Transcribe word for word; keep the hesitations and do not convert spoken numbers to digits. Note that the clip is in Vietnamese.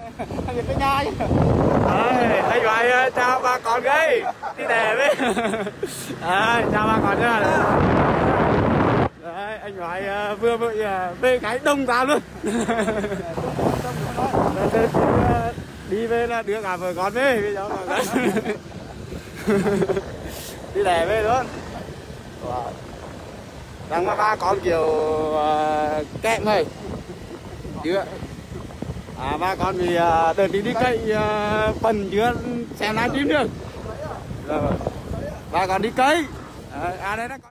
cái nhai. Đấy, anh gọi chào bà con gái đi đè với. Đấy, chào bà con nhá. Đấy, anh gọi vừa vừa về cái đông ra luôn. Đi về là đưa cả vợ con về bây giờ. Đi đè về luôn. Đang mà ba con kiểu uh, kẹm thôi. Chưa. À ba con vì uh, đợt đi đi cây uh, phần chưa xem livestream được. Ba con đi cây. À, à đây đó.